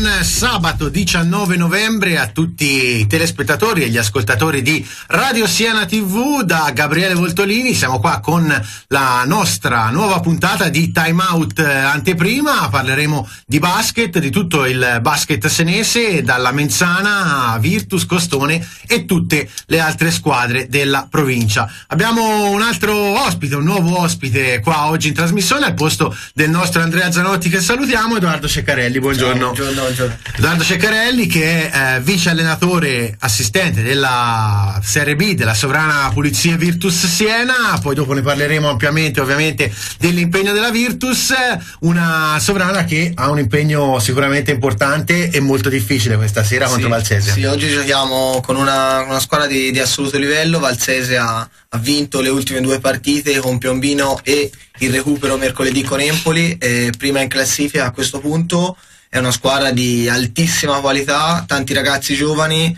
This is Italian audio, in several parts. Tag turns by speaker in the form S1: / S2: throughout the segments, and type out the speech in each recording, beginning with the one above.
S1: buon sabato 19 novembre a tutti i telespettatori e gli ascoltatori di Radio Siena TV. Da Gabriele Voltolini siamo qua con la nostra nuova puntata di Time Out anteprima. Parleremo di basket, di tutto il basket senese, dalla Menzana a Virtus, Costone e tutte le altre squadre della provincia. Abbiamo un altro ospite, un nuovo ospite qua oggi in trasmissione al posto del nostro Andrea Zanotti, che salutiamo, Edoardo Ceccarelli. Buongiorno.
S2: Buongiorno.
S1: Edoardo Ceccarelli, che è vice allenatore assistente della Serie B della Sovrana Pulizie Virtus Siena. Poi dopo ne parleremo ampiamente, ovviamente, dell'impegno della Virtus, una Sovrana che ha un impegno sicuramente importante e molto difficile questa sera contro Valsese.
S2: Sì, oggi giochiamo con una squadra di assoluto livello. Valsese ha vinto le ultime due partite con Piombino e il recupero mercoledì con Empoli, prima in classifica a questo punto. È una squadra di altissima qualità, tanti ragazzi giovani,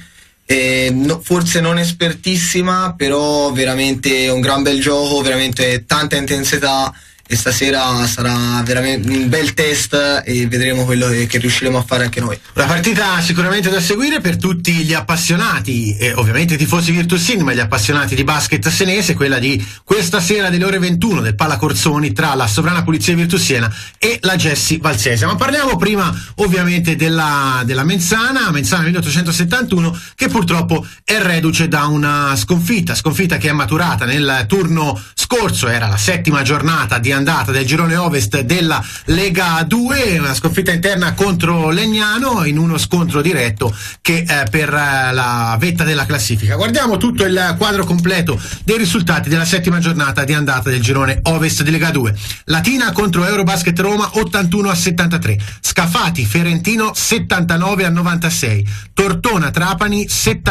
S2: forse non espertissima, però veramente un gran bel gioco, veramente tanta intensità, e stasera sarà veramente un bel test e vedremo quello che riusciremo a fare anche noi.
S1: Una partita sicuramente da seguire per tutti gli appassionati e ovviamente tifosi virtusini, ma gli appassionati di basket senese, quella di questa sera delle ore 21 del Pala Corsoni tra la Sovrana Pulizie Virtus Siena e la Gessi Valsese. Ma parliamo prima ovviamente della Menzana 1871, che purtroppo è reduce da una sconfitta che è maturata nel turno scorso. Era la settima giornata di andata del girone ovest della Lega 2, una sconfitta interna contro Legnano in uno scontro diretto che per la vetta della classifica. Guardiamo tutto il quadro completo dei risultati della settima giornata di andata del girone ovest di Lega 2. Latina contro Eurobasket Roma 81-73, Scafati Ferentino 79-96, Tortona Trapani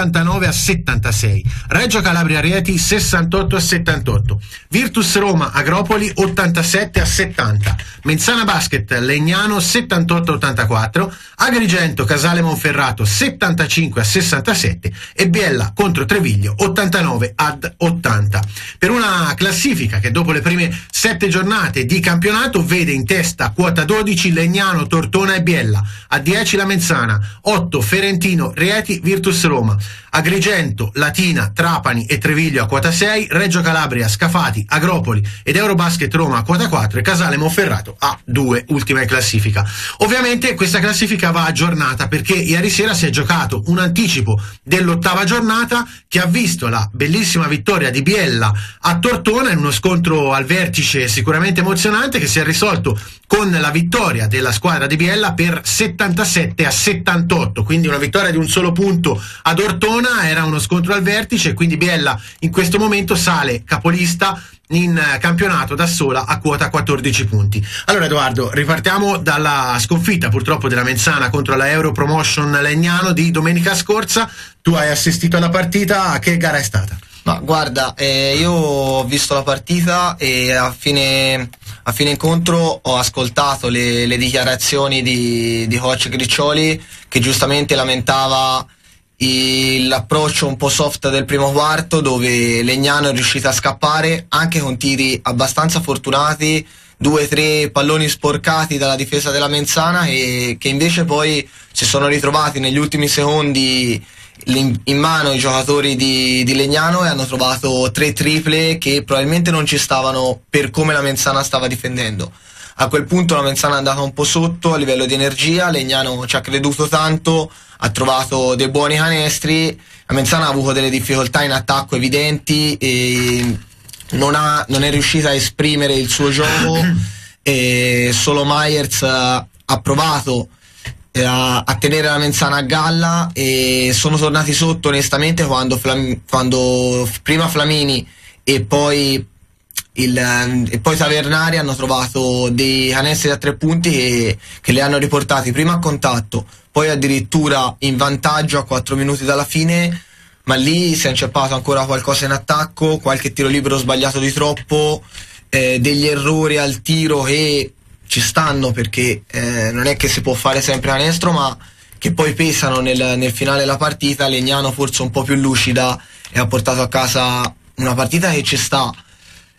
S1: 79-76, Reggio Calabria Rieti 68-78, Virtus Roma Agropoli 87-70, Menzana Basket Legnano 78-84, Agrigento Casale Monferrato 75-67 e Biella contro Treviglio 89-80. Per una classifica che dopo le prime 7 giornate di campionato vede in testa quota 12 Legnano, Tortona e Biella, a 10 la Menzana, 8 Ferentino, Rieti, Virtus Roma, Agrigento, Latina, Trapani e Treviglio a quota 6, Reggio Calabria, Scafati, Agropoli ed Eurobasket Roma a quota 4 e Casale Monferrato a 2, ultima in classifica. Ovviamente questa classifica va aggiornata perché ieri sera si è giocato un anticipo dell'8ª giornata che ha visto la bellissima vittoria di Biella a Tortona in uno scontro al vertice sicuramente emozionante, che si è risolto con la vittoria della squadra di Biella per 77-78, quindi una vittoria di un solo punto ad Ortona. Era uno scontro al vertice, quindi Biella in questo momento sale capolista in campionato da sola a quota 14 punti. Allora Edoardo, ripartiamo dalla sconfitta purtroppo della Menzana contro la Euro Promotion Legnano di domenica scorsa. Tu hai assistito alla partita, che gara è stata?
S2: Ma guarda, io ho visto la partita e a fine incontro ho ascoltato le dichiarazioni di coach Griccioli, che giustamente lamentava l'approccio un po' soft del primo quarto, dove Legnano è riuscita a scappare anche con tiri abbastanza fortunati, 2-3 palloni sporcati dalla difesa della Menzana, e che invece poi si sono ritrovati negli ultimi secondi in mano i giocatori di Legnano e hanno trovato 3 triple che probabilmente non ci stavano per come la Menzana stava difendendo. A quel punto la Menzana è andata un po' sotto a livello di energia, Legnano ci ha creduto tanto, ha trovato dei buoni canestri, la Menzana ha avuto delle difficoltà in attacco evidenti e non è riuscita a esprimere il suo gioco, e solo Myers ha provato a tenere la Menzana a galla, e sono tornati sotto onestamente quando prima Flamini e poi Tavernari hanno trovato dei canestri da 3 punti che li hanno riportati prima a contatto, poi addirittura in vantaggio a 4 minuti dalla fine, ma lì si è inceppato ancora qualcosa in attacco, qualche tiro libero sbagliato di troppo, degli errori al tiro che ci stanno, perché non è che si può fare sempre canestro, ma che poi pesano nel finale della partita. Legnano forse un po' più lucida e ha portato a casa una partita che ci sta.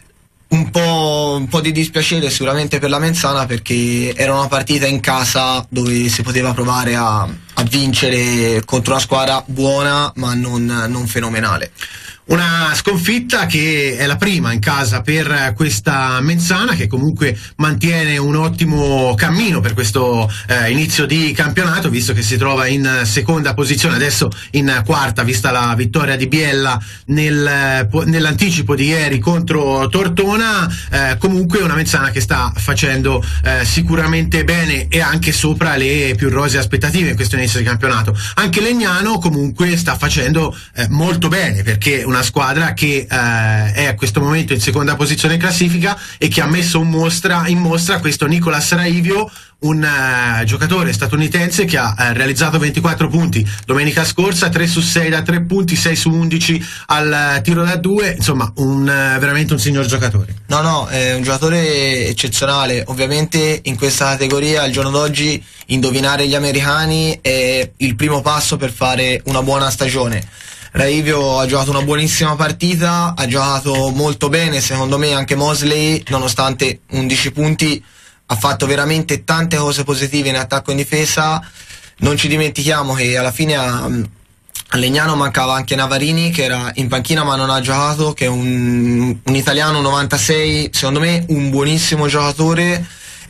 S2: un po' di dispiacere sicuramente per la Menzana, perché era una partita in casa dove si poteva provare a vincere contro una squadra buona ma non fenomenale.
S1: Una sconfitta che è la prima in casa per questa Menzana, che comunque mantiene un ottimo cammino per questo inizio di campionato, visto che si trova in seconda posizione, adesso in quarta vista la vittoria di Biella nell'anticipo di ieri contro Tortona. Comunque una Menzana che sta facendo sicuramente bene e anche sopra le più rosee aspettative in questo inizio di campionato. Anche Legnano comunque sta facendo molto bene, perché una squadra che è a questo momento in seconda posizione in classifica e che ha messo in mostra questo Nicolas Raivio, un giocatore statunitense che ha realizzato 24 punti domenica scorsa, 3 su 6 da 3 punti, 6 su 11 al tiro da 2, insomma veramente un signor giocatore.
S2: No, è un giocatore eccezionale. Ovviamente in questa categoria al giorno d'oggi indovinare gli americani è il primo passo per fare una buona stagione. Raivio ha giocato una buonissima partita, ha giocato molto bene secondo me anche Mosley, nonostante 11 punti ha fatto veramente tante cose positive in attacco e in difesa. Non ci dimentichiamo che alla fine a Legnano mancava anche Navarini, che era in panchina ma non ha giocato, che è un italiano 96, secondo me un buonissimo giocatore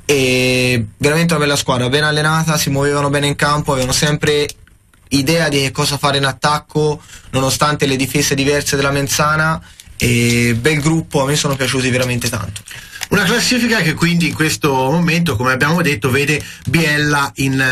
S2: e veramente una bella squadra, ben allenata, si muovevano bene in campo, avevano sempre idea di che cosa fare in attacco nonostante le difese diverse della Menzana, e bel gruppo, a me sono piaciuti veramente tanto.
S1: Una classifica che quindi in questo momento, come abbiamo detto, vede Biella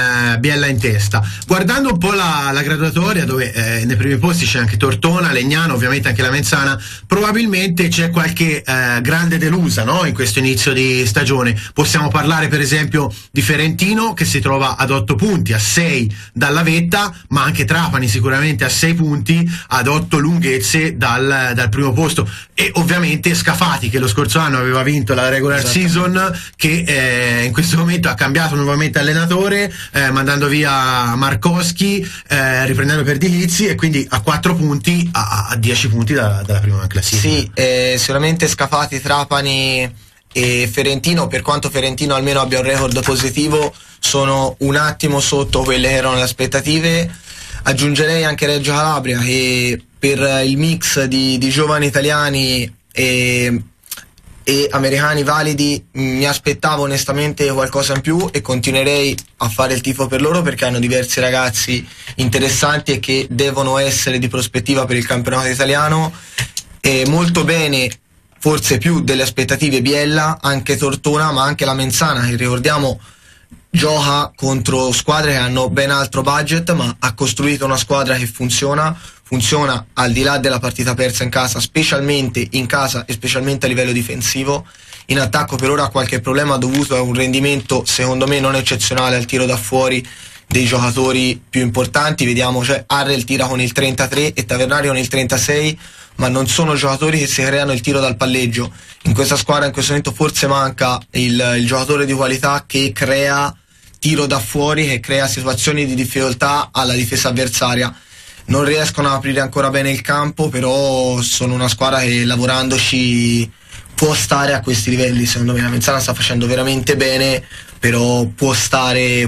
S1: in testa. Guardando un po' la graduatoria, dove nei primi posti c'è anche Tortona, Legnano, ovviamente anche la Menzana, probabilmente c'è qualche grande delusa, no? In questo inizio di stagione. Possiamo parlare per esempio di Ferentino, che si trova ad 8 punti, a 6 dalla vetta, ma anche Trapani sicuramente a 6 punti, ad 8 lunghezze dal primo posto, e ovviamente Scafati, che lo scorso anno aveva vinto la regular season, che in questo momento ha cambiato nuovamente allenatore, mandando via Markowski, riprendendo per Dilizzi, e quindi a 4 punti, a 10 punti dalla prima classifica.
S2: Sì, sicuramente Scafati, Trapani e Ferentino, per quanto Ferentino almeno abbia un record positivo, sono un attimo sotto quelle che erano le aspettative. Aggiungerei anche Reggio Calabria, che per il mix di giovani italiani e americani validi mi aspettavo onestamente qualcosa in più, e continuerei a fare il tifo per loro, perché hanno diversi ragazzi interessanti e che devono essere di prospettiva per il campionato italiano. E molto bene, forse più delle aspettative, Biella, anche Tortona, ma anche la Menzana, che ricordiamo gioca contro squadre che hanno ben altro budget, ma ha costruito una squadra che funziona al di là della partita persa in casa, specialmente in casa e specialmente a livello difensivo. In attacco per ora ha qualche problema dovuto a un rendimento secondo me non eccezionale al tiro da fuori dei giocatori più importanti. Vediamo, cioè Harrell tira con il 33 e Tavernari con il 36, ma non sono giocatori che si creano il tiro dal palleggio. In questa squadra in questo momento forse manca il giocatore di qualità che crea tiro da fuori, che crea situazioni di difficoltà alla difesa avversaria. Non riescono a aprire ancora bene il campo, però sono una squadra che lavorandoci può stare a questi livelli. Secondo me la Menzana sta facendo veramente bene, però può stare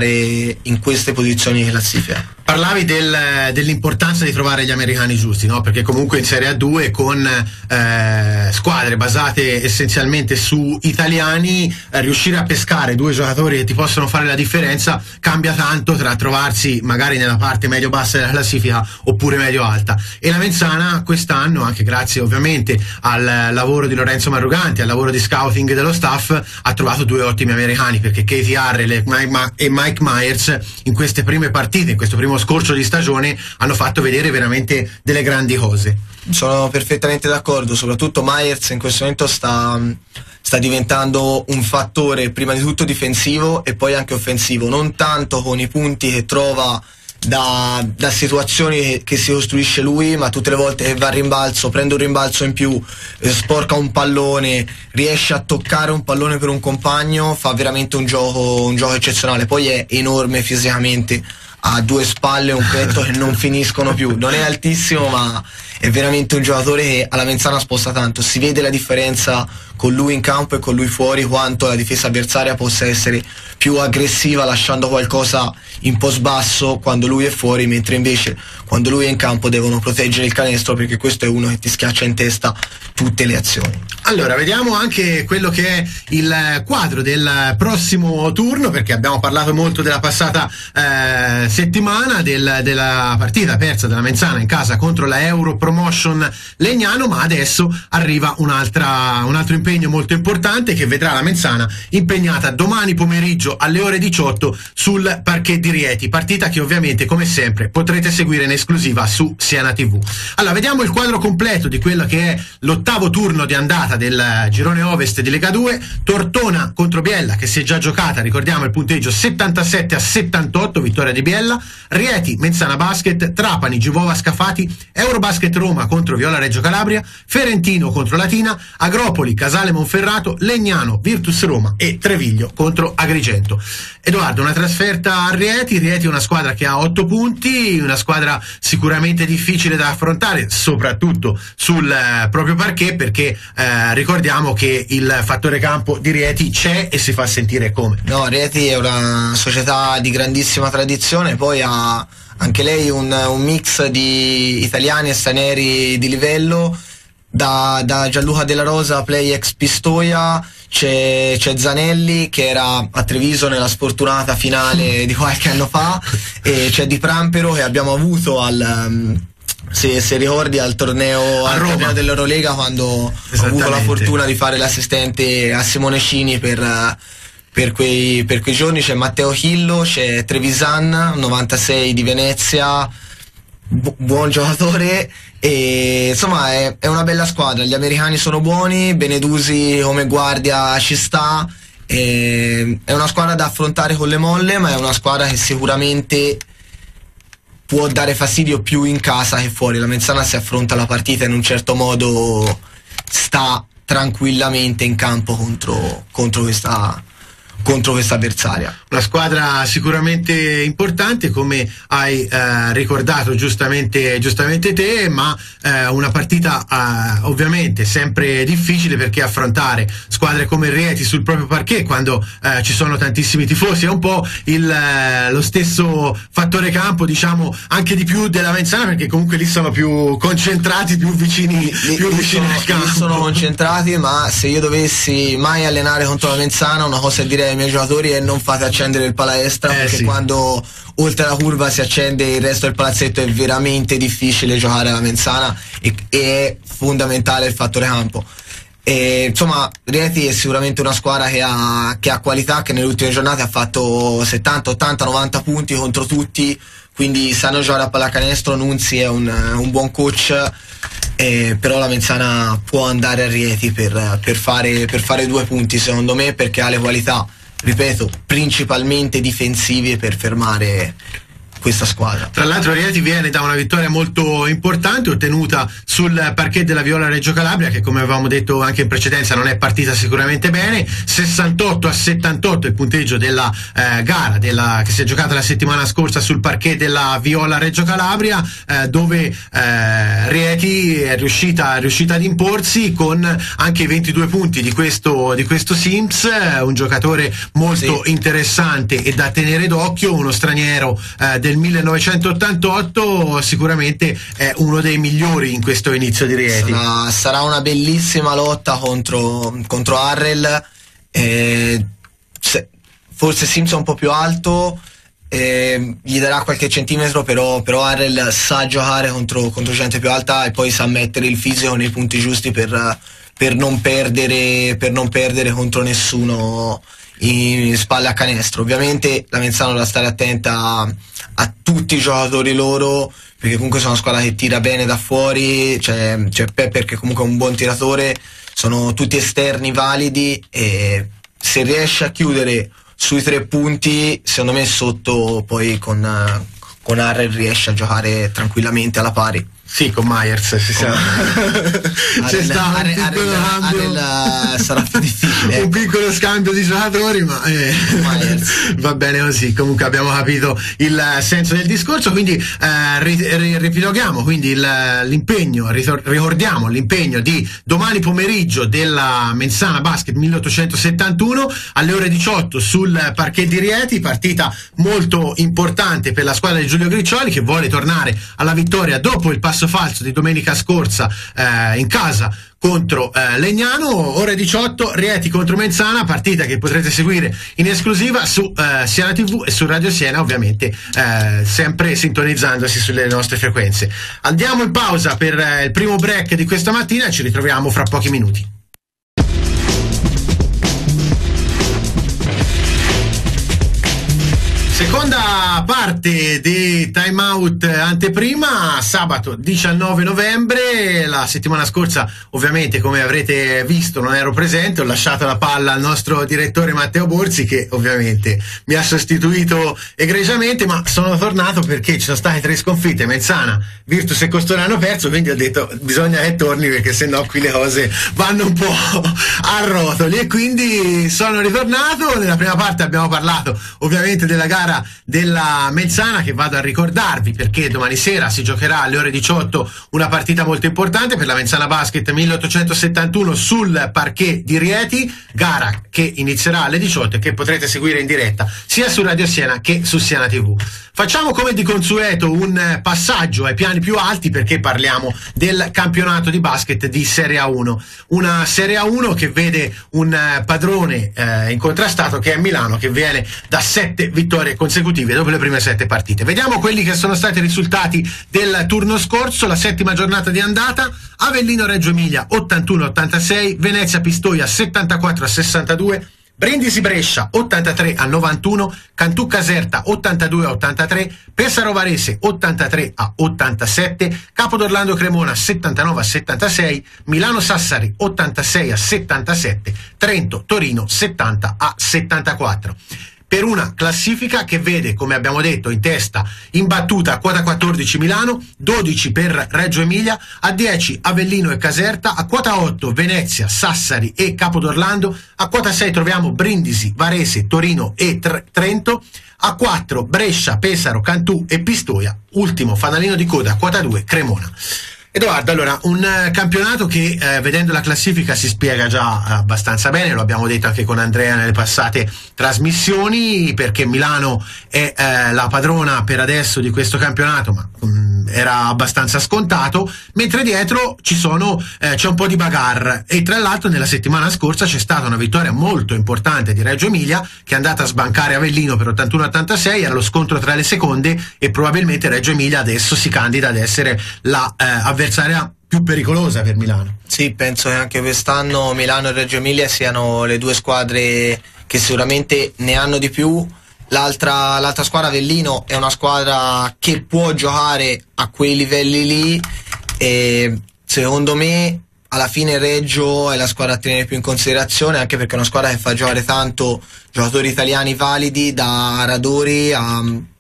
S2: in queste posizioni di classifica.
S1: Parlavi dell'importanza di trovare gli americani giusti, no? Perché comunque in Serie A2 con squadre basate essenzialmente su italiani, riuscire a pescare 2 giocatori che ti possono fare la differenza cambia tanto tra trovarsi magari nella parte medio-bassa della classifica oppure medio-alta. E la Menzana quest'anno, anche grazie ovviamente al lavoro di Lorenzo Marruganti, al lavoro di scouting dello staff, ha trovato 2 ottimi americani, perché Katie Harrell e Mike Myers in queste prime partite, in questo primo scorcio di stagione, hanno fatto vedere veramente delle grandi cose.
S2: Sono perfettamente d'accordo, soprattutto Myers in questo momento sta diventando un fattore prima di tutto difensivo e poi anche offensivo, non tanto con i punti che trova da situazioni che si costruisce lui, ma tutte le volte che va a rimbalzo, prende un rimbalzo in più, sporca un pallone, riesce a toccare un pallone per un compagno, fa veramente un gioco eccezionale. Poi è enorme fisicamente, ha due spalle e un petto che non finiscono più. Non è altissimo, ma è veramente un giocatore che alla Menzana sposta tanto. Si vede la differenza con lui in campo e con lui fuori, quanto la difesa avversaria possa essere più aggressiva lasciando qualcosa in post basso quando lui è fuori, mentre invece quando lui è in campo devono proteggere il canestro, perché questo è uno che ti schiaccia in testa tutte le azioni.
S1: Allora, vediamo anche quello che è il quadro del prossimo turno, perché abbiamo parlato molto della passata settimana, della partita persa della Menzana in casa contro la Euro Promotion Legnano, ma adesso arriva un altro impegno molto importante che vedrà la Menzana impegnata domani pomeriggio alle ore 18 sul parquet di Rieti, partita che ovviamente come sempre potrete seguire in esclusiva su Siena TV. Allora, vediamo il quadro completo di quello che è l'ottavo turno di andata del girone ovest di Lega 2. Tortona contro Biella che si è già giocata, ricordiamo il punteggio 77-78, vittoria di Biella. Rieti Menzana Basket, Trapani Givova Scafati, Eurobasket Roma contro Viola Reggio Calabria, Ferentino contro Latina, Agropoli Casale Monferrato, Legnano Virtus Roma e Treviglio contro Agrigento. Edoardo, una trasferta a Rieti è una squadra che ha 8 punti, una squadra sicuramente difficile da affrontare, soprattutto sul proprio parquet, perché ricordiamo che il fattore campo di Rieti c'è e si fa sentire come.
S2: No, Rieti è una società di grandissima tradizione, poi ha anche lei un mix di italiani e stranieri di livello, da Gianluca Della Rosa, play ex Pistoia, c'è Zanelli che era a Treviso nella sfortunata finale di qualche anno fa, e c'è Di Prampero che abbiamo avuto se ricordi al torneo dell'Eurolega, quando ho avuto la fortuna di fare l'assistente a Simone Cini per quei giorni. C'è Matteo Chillo, c'è Trevisan 96 di Venezia, buon giocatore, e insomma è una bella squadra. Gli americani sono buoni, Benedusi come guardia ci sta, è una squadra da affrontare con le molle, ma è una squadra che sicuramente può dare fastidio più in casa che fuori. La Menzana si affronta la partita in un certo modo, sta tranquillamente in campo contro questa avversaria.
S1: Una squadra sicuramente importante, come hai ricordato giustamente te, ma una partita ovviamente sempre difficile, perché affrontare squadre come Rieti sul proprio parquet quando ci sono tantissimi tifosi è un po' lo stesso fattore campo, diciamo, anche di più della Menzana, perché comunque lì sono più concentrati, più vicini al campo.
S2: Sono concentrati, ma se io dovessi mai allenare contro la Menzana, una cosa direi ai miei giocatori è: non fate accendere il palestra, perché
S1: sì,
S2: quando oltre la curva si accende il resto del palazzetto è veramente difficile giocare alla Menzana, e è fondamentale il fattore campo. E insomma, Rieti è sicuramente una squadra che ha qualità, che nelle ultime giornate ha fatto 70, 80, 90 punti contro tutti, quindi sanno giocare a pallacanestro. Nunzi è un buon coach, però la Menzana può andare a Rieti per fare 2 punti, secondo me, perché ha le qualità, ripeto, principalmente difensive, per fermare questa squadra.
S1: Tra l'altro Rieti viene da una vittoria molto importante ottenuta sul parquet della Viola Reggio Calabria, che come avevamo detto anche in precedenza non è partita sicuramente bene. 68-78 il punteggio della gara che si è giocata la settimana scorsa sul parquet della Viola Reggio Calabria, dove Rieti è riuscita ad imporsi con anche i 22 punti di questo Sims, un giocatore molto interessante e da tenere d'occhio, uno straniero del 1988, sicuramente è uno dei migliori in questo inizio di Rieti.
S2: Sarà una bellissima lotta contro Harrell, forse Simpson un po' più alto, gli darà qualche centimetro, però Harrell sa giocare contro gente più alta, e poi sa mettere il fisico nei punti giusti per non perdere contro nessuno in spalle a canestro. Ovviamente la Menzana dovrà stare attenta a tutti i giocatori loro, perché comunque sono una squadra che tira bene da fuori. C'è Pepper che comunque è un buon tiratore, sono tutti esterni validi, e se riesce a chiudere sui 3 punti, secondo me sotto poi con Harrell riesce a giocare tranquillamente alla pari.
S1: Sì, con Myers c'è stato
S2: sarà più difficile.
S1: Un piccolo scambio di giocatori, ma va bene così. Comunque abbiamo capito il senso del discorso, quindi ripiloghiamo quindi l'impegno, ricordiamo l'impegno di domani pomeriggio della Menzana Basket 1871 alle ore 18 sul parquet di Rieti, partita molto importante per la squadra di Giulio Griccioli, che vuole tornare alla vittoria dopo il passo falso di domenica scorsa in casa contro Legnano. Ore 18 Rieti contro Menzana, partita che potrete seguire in esclusiva su Siena TV e su Radio Siena, ovviamente sempre sintonizzandosi sulle nostre frequenze. Andiamo in pausa per il primo break di questa mattina e ci ritroviamo fra pochi minuti. Seconda parte di Time Out anteprima, sabato 19 novembre. La settimana scorsa, ovviamente, come avrete visto, non ero presente, ho lasciato la palla al nostro direttore Matteo Borzi, che ovviamente mi ha sostituito egregiamente, ma sono tornato perché ci sono state 3 sconfitte. Menzana, Virtus e Costone hanno perso, quindi ho detto bisogna che torni, perché sennò qui le cose vanno un po' a rotoli, e quindi sono ritornato. Nella prima parte abbiamo parlato ovviamente della gara della Menzana, che vado a ricordarvi perché domani sera si giocherà alle ore 18 una partita molto importante per la Menzana Basket 1871 sul parquet di Rieti, gara che inizierà alle 18 e che potrete seguire in diretta sia su Radio Siena che su Siena TV. Facciamo come di consueto un passaggio ai piani più alti, perché parliamo del campionato di basket di Serie A1, una Serie A1 che vede un padrone incontrastato, che è Milano, che viene da 7 vittorie consecutive dopo le prime 7 partite. Vediamo quelli che sono stati i risultati del turno scorso, la 7ª giornata di andata. Avellino Reggio Emilia 81-86, Venezia Pistoia 74-62, Brindisi Brescia 83-91, Cantù Caserta 82-83, Pesaro Varese 83-87, Capodorlando Cremona 79-76, Milano Sassari 86-77, Trento Torino 70-74. Per una classifica che vede, come abbiamo detto, in testa imbattuta a quota 14 Milano, 12 per Reggio Emilia, a 10 Avellino e Caserta, a quota 8 Venezia, Sassari e Capodorlando, a quota 6 troviamo Brindisi, Varese, Torino e Trento, a 4 Brescia, Pesaro, Cantù e Pistoia, ultimo fanalino di coda a quota 2 Cremona. Edoardo, allora, un campionato che vedendo la classifica si spiega già abbastanza bene, lo abbiamo detto anche con Andrea nelle passate trasmissioni, perché Milano è la padrona per adesso di questo campionato, ma era abbastanza scontato, mentre dietro c'è un po' di bagarre, e tra l'altro nella settimana scorsa c'è stata una vittoria molto importante di Reggio Emilia, che è andata a sbancare Avellino per 81-86, era lo scontro tra le seconde, e probabilmente Reggio Emilia adesso si candida ad essere la avversaria più pericolosa per Milano.
S2: Sì, penso che anche quest'anno Milano e Reggio Emilia siano le 2 squadre che sicuramente ne hanno di più. L'altra squadra, Avellino, è una squadra che può giocare a quei livelli lì, e secondo me alla fine Reggio è la squadra a tenere più in considerazione, anche perché è una squadra che fa giocare tanto giocatori italiani validi, da Radori a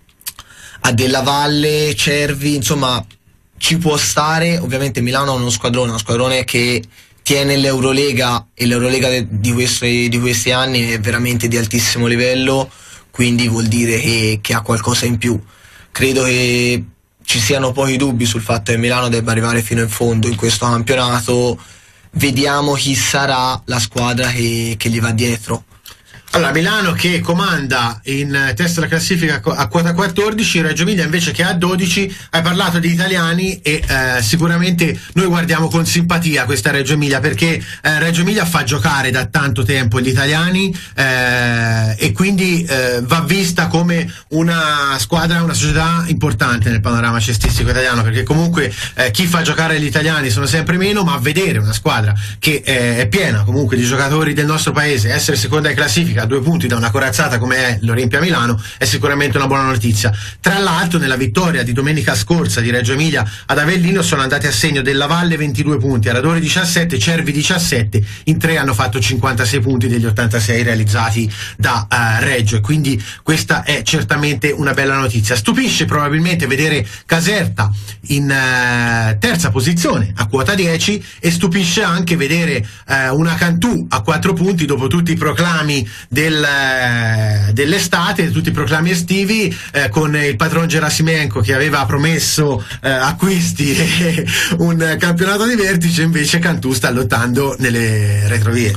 S2: Della Valle, Cervi, insomma ci può stare. Ovviamente Milano è uno squadrone che tiene l'Eurolega, e l'Eurolega di questi anni è veramente di altissimo livello, quindi vuol dire che ha qualcosa in più. Credo che ci siano pochi dubbi sul fatto che Milano debba arrivare fino in fondo in questo campionato. Vediamo chi sarà la squadra che gli va dietro.
S1: Allora, Milano che comanda in testa alla classifica a quota 14, Reggio Emilia invece che ha 12. Hai parlato di italiani e sicuramente noi guardiamo con simpatia questa Reggio Emilia, perché Reggio Emilia fa giocare da tanto tempo gli italiani e quindi va vista come una squadra, una società importante nel panorama cestistico italiano, perché comunque chi fa giocare gli italiani sono sempre meno, ma vedere una squadra che è piena comunque di giocatori del nostro paese, essere seconda in classifica a 2 punti da una corazzata come è l'Olimpia Milano è sicuramente una buona notizia. Tra l'altro nella vittoria di domenica scorsa di Reggio Emilia ad Avellino sono andati a segno della Valle 22 punti, Aradori 17, Cervi 17, in 3 hanno fatto 56 punti degli 86 realizzati da Reggio, e quindi questa è certamente una bella notizia. Stupisce probabilmente vedere Caserta in terza posizione a quota 10, e stupisce anche vedere una Cantù a 4 punti dopo tutti i proclami dell'estate, tutti i proclami estivi, con il patron Gerasimenko che aveva promesso acquisti e un campionato di vertice. Invece Cantù sta lottando nelle retrovie.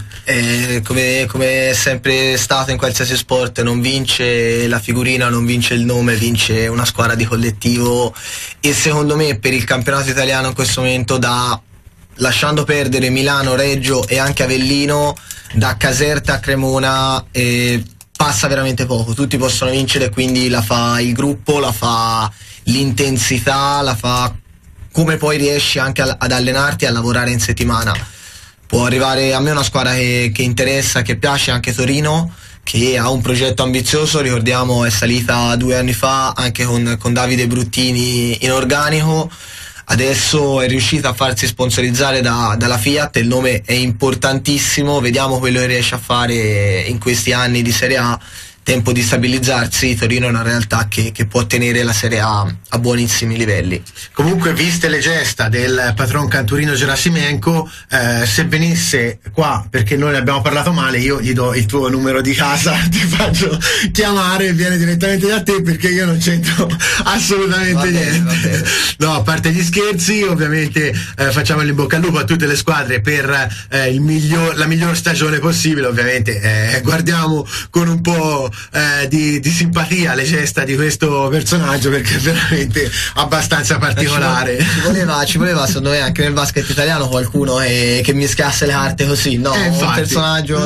S2: Come è sempre stato in qualsiasi sport, non vince la figurina, non vince il nome, vince una squadra di collettivo, e secondo me per il campionato italiano in questo momento, lasciando perdere Milano, Reggio e anche Avellino, da Caserta a Cremona passa veramente poco. Tutti possono vincere, quindi la fa il gruppo, la fa l'intensità, la fa come poi riesci anche ad allenarti, a lavorare in settimana. Può arrivare, a me una squadra che interessa, che piace, anche Torino, che ha un progetto ambizioso, ricordiamo è salita 2 anni fa anche con Davide Bruttini in organico. Adesso è riuscita a farsi sponsorizzare dalla Fiat, il nome è importantissimo, vediamo quello che riesce a fare in questi anni di Serie A. Tempo di stabilizzarsi. Torino è una realtà che può tenere la Serie A a buonissimi livelli.
S1: Comunque, viste le gesta del patron canturino Gerasimenko, se venisse qua, perché noi ne abbiamo parlato male, io gli do il tuo numero di casa, ti faccio chiamare e viene direttamente da te, perché io non c'entro assolutamente niente. Va bene. No, a parte gli scherzi, ovviamente facciamo in bocca al lupo a tutte le squadre per la miglior stagione possibile. Ovviamente guardiamo con un po' di simpatia le gesta di questo personaggio, perché è veramente abbastanza particolare.
S2: Ci voleva secondo me anche nel basket italiano qualcuno che mischiasse le carte così, no? Un personaggio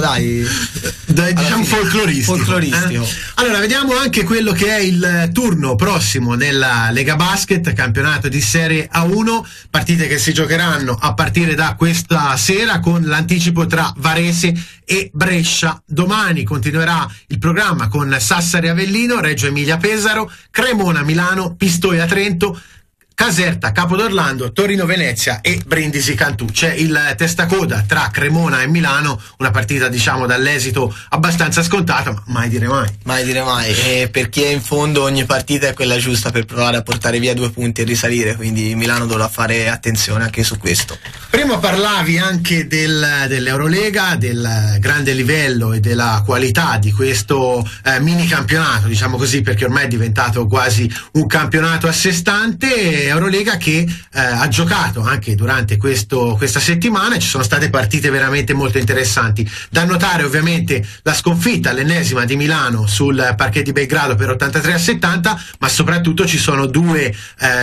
S1: diciamo folcloristico. Allora vediamo anche quello che è il turno prossimo nella Lega Basket, campionato di Serie A1, partite che si giocheranno a partire da questa sera con l'anticipo tra Varese e Brescia. Domani continuerà il programma con Sassari Avellino, Reggio Emilia Pesaro, Cremona Milano, Pistoia Trento, Caserta Capodorlando, Torino Venezia e Brindisi Cantù. C'è il testacoda tra Cremona e Milano, una partita diciamo dall'esito abbastanza scontato, ma mai dire mai.
S2: Mai dire mai, e per chi è in fondo ogni partita è quella giusta per provare a portare via 2 punti e risalire, quindi Milano dovrà fare attenzione anche su questo.
S1: Prima parlavi anche dell'Eurolega, del grande livello e della qualità di questo mini campionato, diciamo così, perché ormai è diventato quasi un campionato a sé stante. Eurolega che ha giocato anche durante questa settimana, ci sono state partite veramente molto interessanti. Da notare ovviamente la sconfitta, l'ennesima di Milano sul parquet di Belgrado per 83-70, ma soprattutto c'erano 2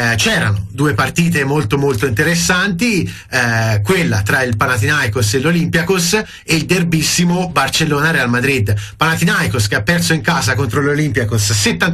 S1: partite molto molto interessanti, quella tra il Panathinaikos e l'Olympiakos e il derbissimo Barcellona-Real Madrid. Panathinaikos che ha perso in casa contro l'Olympiakos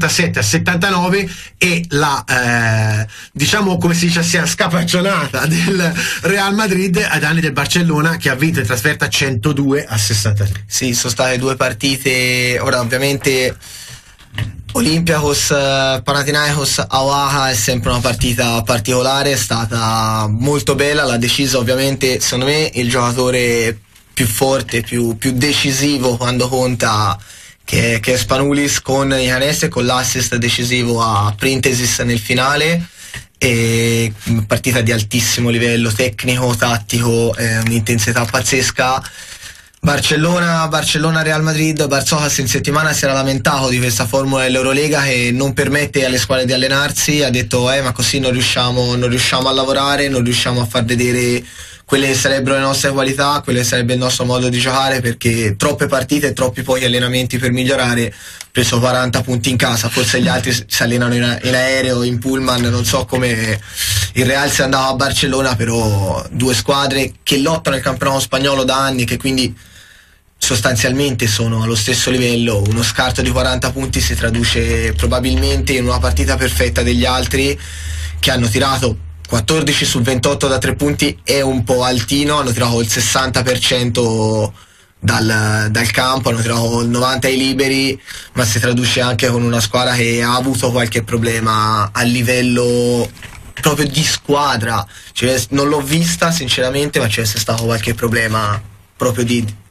S1: 77-79 e la diciamo, come si dice, sia scapaccionata del Real Madrid ai danni del Barcellona, che ha vinto in trasferta 102-63.
S2: Sì, sono state 2 partite. Ora ovviamente Olympiakos Panathinaikos a Oaxaca è sempre una partita particolare, è stata molto bella, l'ha decisa ovviamente secondo me il giocatore più forte, più decisivo quando conta, che è Spanulis, con i canestri e con l'assist decisivo a Printesis nel finale. E partita di altissimo livello tecnico, tattico, un'intensità pazzesca. Barcellona, Real Madrid. Barzocas in settimana si era lamentato di questa formula dell'Eurolega che non permette alle squadre di allenarsi, ha detto ma così non riusciamo a lavorare, non riusciamo a far vedere quelle che sarebbero le nostre qualità, quello che sarebbe il nostro modo di giocare, perché troppe partite e troppi pochi allenamenti per migliorare. Preso 40 punti in casa, forse gli altri si allenano in aereo, in pullman, non so come il Real sia andato a Barcellona, però 2 squadre che lottano il campionato spagnolo da anni, che quindi sostanzialmente sono allo stesso livello. Uno scarto di 40 punti si traduce probabilmente in una partita perfetta degli altri, che hanno tirato 14 su 28 da 3 punti, è un po' altino, hanno tirato il 60% dal campo, hanno tirato 90 ai liberi, ma si traduce anche con una squadra che ha avuto qualche problema a livello proprio di squadra, cioè, non l'ho vista sinceramente, ma c'è stato qualche problema proprio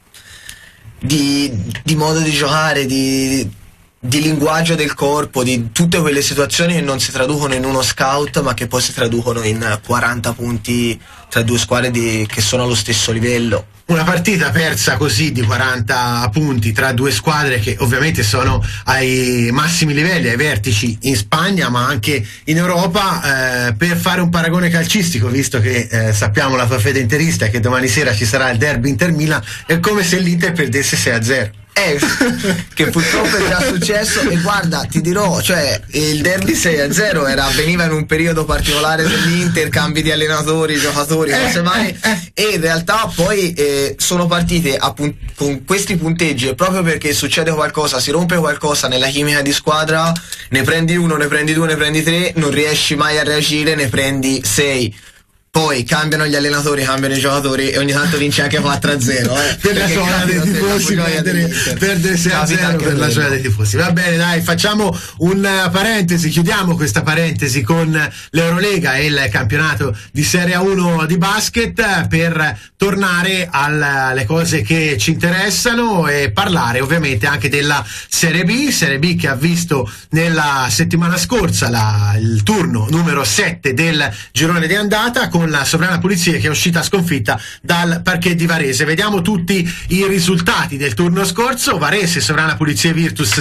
S2: di modo di giocare, di linguaggio del corpo, di tutte quelle situazioni che non si traducono in uno scout ma che poi si traducono in 40 punti tra due squadre che sono allo stesso livello.
S1: Una partita persa così di 40 punti tra due squadre che ovviamente sono ai massimi livelli, ai vertici in Spagna ma anche in Europa. Per fare un paragone calcistico, visto che sappiamo la tua fede interista e che domani sera ci sarà il derby Inter-Milan, è come se l'Inter perdesse 6-0.
S2: Che purtroppo è già successo, e guarda, ti dirò, cioè il derby 6-0 avveniva in un periodo particolare dell'Inter, cambi di allenatori, giocatori, cose mai, e in realtà poi sono partite con questi punteggi, e proprio perché succede qualcosa, si rompe qualcosa nella chimica di squadra, ne prendi uno, ne prendi due, ne prendi tre, non riesci mai a reagire, ne prendi 6. Poi cambiano gli allenatori, cambiano i giocatori e ogni tanto vince anche 4-0.
S1: Per la gioia dei tifosi, perdere 6-0 per la gioia dei tifosi. Va bene, dai, facciamo una parentesi, chiudiamo questa parentesi con l'Eurolega e il campionato di Serie A1 di basket per tornare alle cose che ci interessano e parlare ovviamente anche della Serie B che ha visto nella settimana scorsa il turno numero 7 del girone di andata, con la Sovrana Pulizia che è uscita sconfitta dal parquet di Varese. Vediamo tutti i risultati del turno scorso. Varese, Sovrana Pulizia Virtus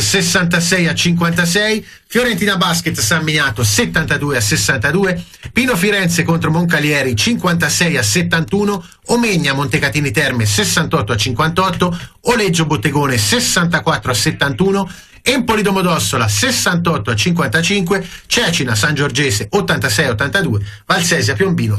S1: 66-56, Fiorentina Basket San Miniato 72-62, Pino Firenze contro Moncalieri 56-71, Omegna Montecatini Terme 68-58, Oleggio Bottegone 64-71, Empoli Domodossola 68-55, Cecina San Giorgese 86-82, Valsesia Piombino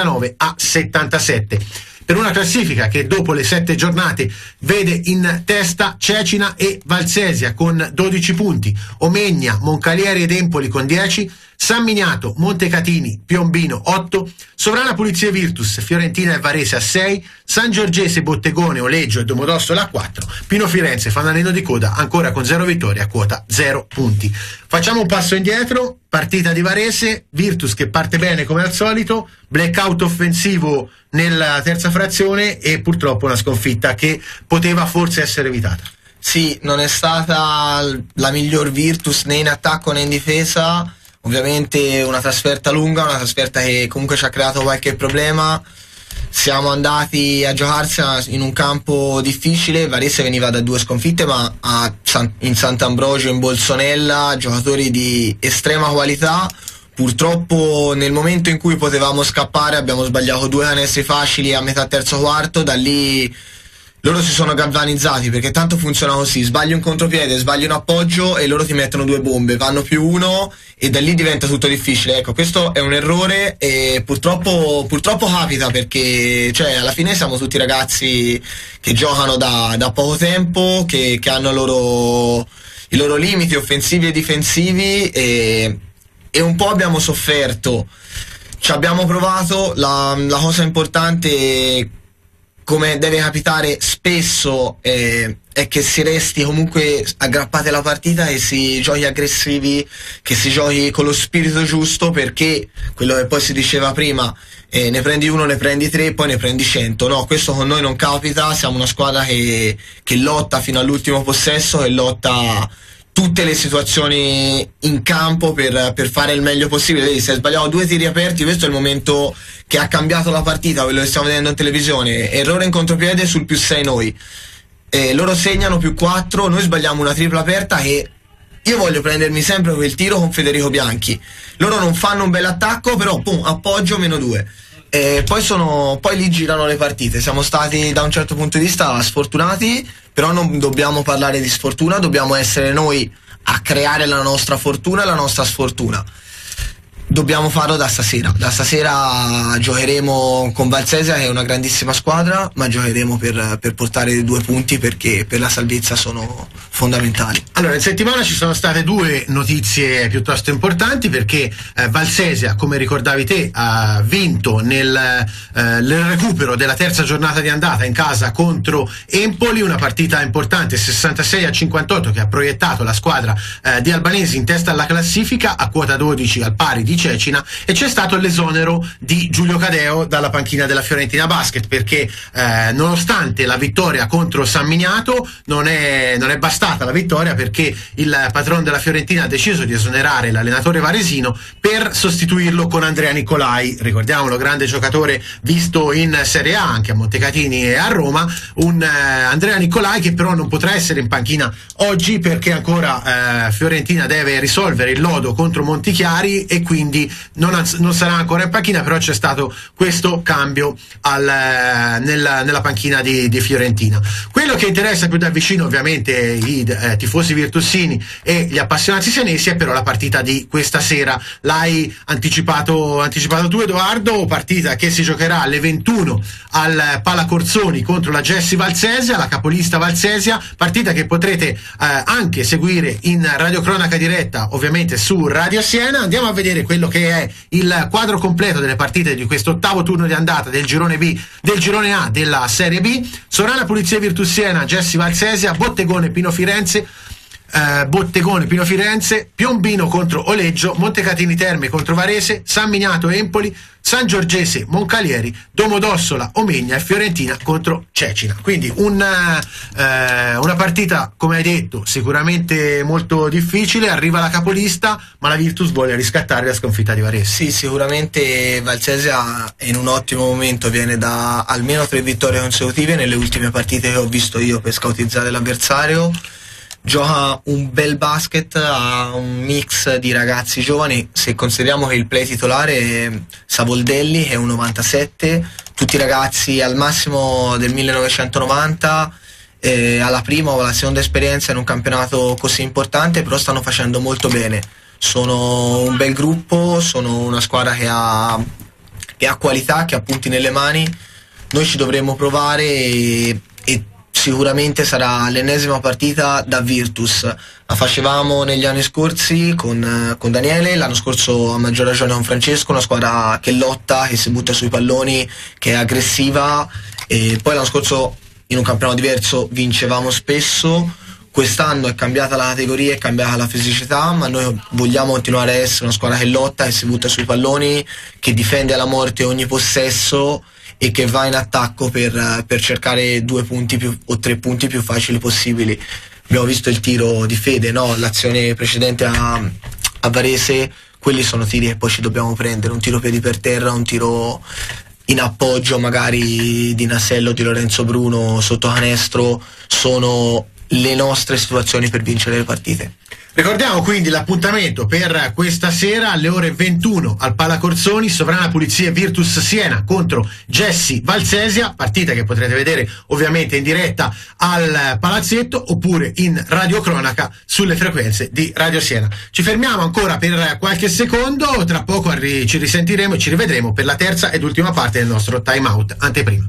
S1: 79-77. Per una classifica che dopo le 7 giornate vede in testa Cecina e Valsesia con 12 punti, Omegna, Moncalieri ed Empoli con 10, San Miniato, Montecatini, Piombino 8, Sovrana Pulizia Virtus, Fiorentina e Varese a 6, San Giorgese, Bottegone, Oleggio e Domodossola a 4, Pino Firenze, fanalino di coda, ancora con 0 vittorie a quota 0 punti. Facciamo un passo indietro, partita di Varese, Virtus che parte bene come al solito, blackout offensivo nella terza frazione e purtroppo una sconfitta che poteva forse essere evitata.
S2: Sì, non è stata la miglior Virtus né in attacco né in difesa. Ovviamente una trasferta lunga, una trasferta che comunque ci ha creato qualche problema. Siamo andati a giocarsela in un campo difficile. Varese veniva da 2 sconfitte, ma in Sant'Ambrogio, in Bolsonella, giocatori di estrema qualità. Purtroppo nel momento in cui potevamo scappare abbiamo sbagliato 2 canestri facili a metà terzo quarto. Da lì loro si sono galvanizzati, perché tanto funziona così: sbagli un contropiede, sbagli un appoggio e loro ti mettono 2 bombe, vanno +1 e da lì diventa tutto difficile. Ecco, questo è un errore e purtroppo capita, perché cioè alla fine siamo tutti ragazzi che giocano da poco tempo, che hanno i loro limiti offensivi e difensivi, e un po' abbiamo sofferto. Ci abbiamo provato. La cosa importante, come deve capitare spesso, è che si resti comunque aggrappati alla partita, che si giochi aggressivi, che si giochi con lo spirito giusto, perché quello che poi si diceva prima, ne prendi 1, ne prendi 3, poi ne prendi 100. No, questo con noi non capita. Siamo una squadra che lotta fino all'ultimo possesso, che lotta tutte le situazioni in campo per fare il meglio possibile. Vedi, se sbagliamo 2 tiri aperti, questo è il momento che ha cambiato la partita, quello che stiamo vedendo in televisione. Errore in contropiede sul +6 noi, loro segnano +4, noi sbagliamo una tripla aperta che io voglio prendermi sempre quel tiro con Federico Bianchi. Loro non fanno un bel attacco, però pum, appoggio -2. Poi lì girano le partite. Siamo stati da un certo punto di vista sfortunati, però non dobbiamo parlare di sfortuna, dobbiamo essere noi a creare la nostra fortuna e la nostra sfortuna. Dobbiamo farlo da stasera. Da stasera giocheremo con Valsesia, che è una grandissima squadra, ma giocheremo per portare 2 punti, perché per la salvezza sono fondamentali.
S1: Allora, in settimana ci sono state 2 notizie piuttosto importanti, perché Valsesia, come ricordavi te, ha vinto nel recupero della terza giornata di andata in casa contro Empoli, una partita importante 66-58 che ha proiettato la squadra di albanesi in testa alla classifica a quota 12 al pari di Cecina, e c'è stato l'esonero di Giulio Cadeo dalla panchina della Fiorentina Basket, perché nonostante la vittoria contro San Miniato non è bastata la vittoria, perché il patron della Fiorentina ha deciso di esonerare l'allenatore varesino per sostituirlo con Andrea Nicolai, ricordiamolo, grande giocatore visto in Serie A anche a Montecatini e a Roma, un Andrea Nicolai che però non potrà essere in panchina oggi, perché ancora Fiorentina deve risolvere il lodo contro Montichiari e quindi non sarà ancora in panchina, però c'è stato questo cambio nella panchina di Fiorentina. Quello che interessa più da vicino ovviamente i tifosi virtussini e gli appassionati senesi è però la partita di questa sera. L'hai anticipato tu, Edoardo, partita che si giocherà alle 21 al Pala Corsoni contro la Gessi Valsesia, la capolista Valsesia, partita che potrete anche seguire in radiocronaca diretta ovviamente su Radio Siena. Andiamo a vedere quello che è il quadro completo delle partite di questo ottavo turno di andata del girone B, del girone A della Serie B. Sovrana Pulizia Virtus Siena, Gessi Valsesia, Bottegone Pino Firenze, Piombino contro Oleggio, Montecatini Terme contro Varese, San Miniato Empoli, San Giorgese Moncalieri, Domodossola Omegna e Fiorentina contro Cecina. Quindi una partita, come hai detto, sicuramente molto difficile. Arriva la capolista, ma la Virtus vuole riscattare la sconfitta di Varese.
S2: Sì, sicuramente Valsesia è in un ottimo momento, viene da almeno 3 vittorie consecutive nelle ultime partite che ho visto io per scoutizzare l'avversario. Gioca un bel basket, ha un mix di ragazzi giovani. Se consideriamo che il play titolare è Savoldelli, che è un 97, tutti ragazzi al massimo del 1990, alla prima o alla seconda esperienza in un campionato così importante, però stanno facendo molto bene. Sono un bel gruppo, sono una squadra che ha qualità, che ha punti nelle mani. Noi ci dovremmo provare e sicuramente sarà l'ennesima partita da Virtus. La facevamo negli anni scorsi con Daniele, l'anno scorso a maggior ragione con Francesco, una squadra che lotta, che si butta sui palloni, che è aggressiva, e poi l'anno scorso in un campionato diverso vincevamo spesso. Quest'anno è cambiata la categoria, è cambiata la fisicità, ma noi vogliamo continuare a essere una squadra che lotta, che si butta sui palloni, che difende alla morte ogni possesso e che va in attacco per cercare 2 punti o 3 punti più facili possibili. Abbiamo visto il tiro di Fede, no? L'azione precedente a Varese, quelli sono tiri che poi ci dobbiamo prendere, un tiro piedi per terra, un tiro in appoggio magari di Nasello, di Lorenzo Bruno sotto canestro, sono le nostre situazioni per vincere le partite.
S1: Ricordiamo quindi l'appuntamento per questa sera alle ore 21 al Pala Corsoni, Sovrana Pulizia Virtus Siena contro Gessi Valsesia, partita che potrete vedere ovviamente in diretta al Palazzetto oppure in radiocronaca sulle frequenze di Radio Siena. Ci fermiamo ancora per qualche secondo, tra poco ci risentiremo e ci rivedremo per la terza ed ultima parte del nostro time out anteprima.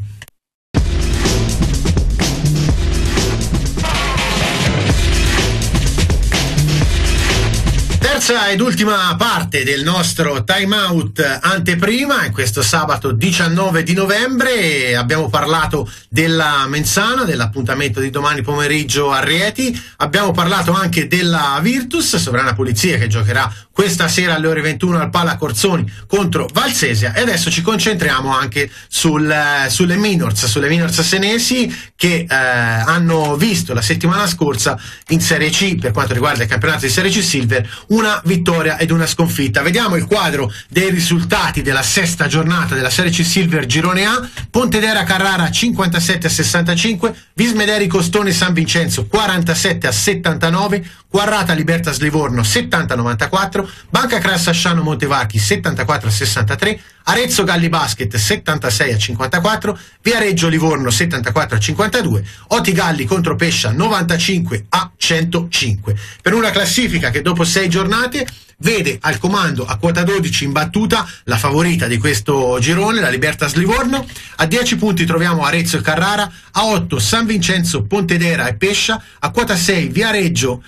S1: Terza ed ultima parte del nostro time out anteprima, in questo sabato 19 di novembre abbiamo parlato della Menzana, dell'appuntamento di domani pomeriggio a Rieti, abbiamo parlato anche della Virtus, Sovrana Pulizia, che giocherà questa sera alle ore 21 al Pala Corsoni contro Valsesia, e adesso ci concentriamo anche sulle minors senesi che hanno visto la settimana scorsa in Serie C, per quanto riguarda il campionato di Serie C Silver, una vittoria ed una sconfitta. Vediamo il quadro dei risultati della sesta giornata della Serie C Silver Girone A. Pontedera Carrara 57-65, Vismederi Costone San Vincenzo 47-79, Quarrata Libertas Livorno 70-94, Banca Crassa Asciano Montevarchi 74-63, Arezzo Galli Basket 76-54, Viareggio Livorno 74-52, Oti Galli contro Pescia 95-105. Per una classifica che dopo 6 giornate vede al comando a quota 12 in battuta la favorita di questo girone, la Libertas Livorno. A 10 punti troviamo Arezzo e Carrara, a 8 San Vincenzo, Pontedera e Pescia, a quota 6 Viareggio,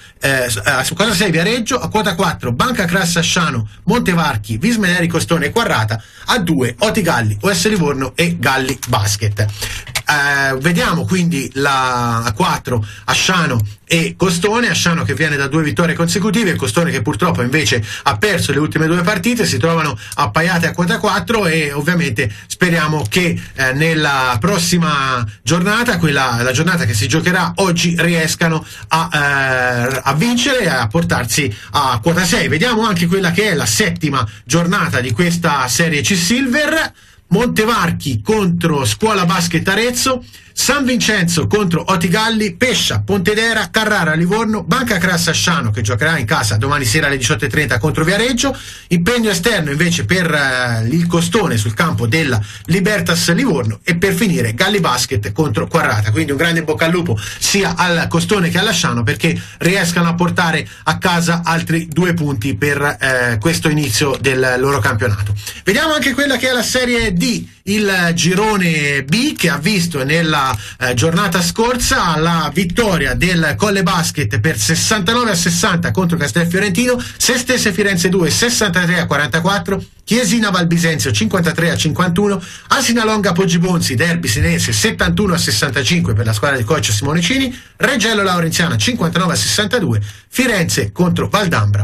S1: a quota 4 Banca Crassa Asciano, Montevarchi, Vismeneri Costone e Quarrata, a 2 Oti Galli, OS Livorno e Galli Basket. Vediamo quindi a 4 Asciano e Costone, Asciano che viene da 2 vittorie consecutive, Costone che purtroppo invece ha perso le ultime 2 partite, si trovano appaiate a quota 4 e ovviamente speriamo che nella prossima giornata, la giornata che si giocherà oggi, riescano a vincere e a portarsi a quota 6. Vediamo anche quella che è la 7ª giornata di questa Serie C Silver. Montevarchi contro Scuola Basket Arezzo, San Vincenzo contro Oti Galli, Pescia, Pontedera, Carrara, Livorno, Banca Crassa Asciano che giocherà in casa domani sera alle 18:30 contro Viareggio, impegno esterno invece per il Costone sul campo della Libertas Livorno e per finire Galli Basket contro Quarrata. Quindi un grande bocca al lupo sia al Costone che all'Asciano perché riescano a portare a casa altri 2 punti per questo inizio del loro campionato. Vediamo anche quella che è la Serie D, il girone B, che ha visto nella giornata scorsa la vittoria del Colle Basket per 69-60 contro Castelfiorentino, Sestese Firenze 2 63-44, Chiesina Valbisenzio 53-51, Asinalonga Poggibonsi derby senese 71-65 per la squadra di coach Simone Cini, Reggello Laurenziana 59-62, Firenze contro Valdambra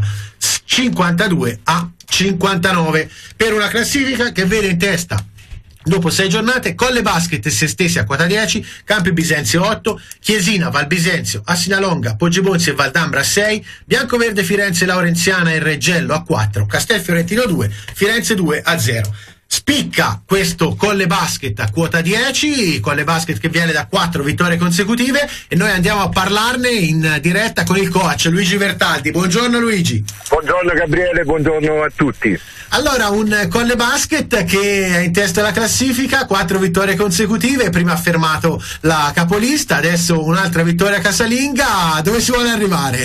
S1: 52-59, per una classifica che vede in testa dopo 6 giornate Colle Basket e Sestesi a quota 10, Campi Bisenzio 8, Chiesina, Valbisenzio, Asinalonga, Poggibonsi e Valdambra a 6, Biancoverde Firenze Laurenziana e Reggello a 4, Castelfiorentino 2, Firenze 2 a 0. Spicca questo Colle Basket a quota 10, Colle Basket che viene da 4 vittorie consecutive, e noi andiamo a parlarne in diretta con il coach Luigi Vertaldi. Buongiorno Luigi.
S3: Buongiorno Gabriele, buongiorno a tutti.
S1: Allora, un Colle Basket che è in testa alla classifica, 4 vittorie consecutive, prima ha fermato la capolista, adesso un'altra vittoria casalinga. Dove si vuole arrivare?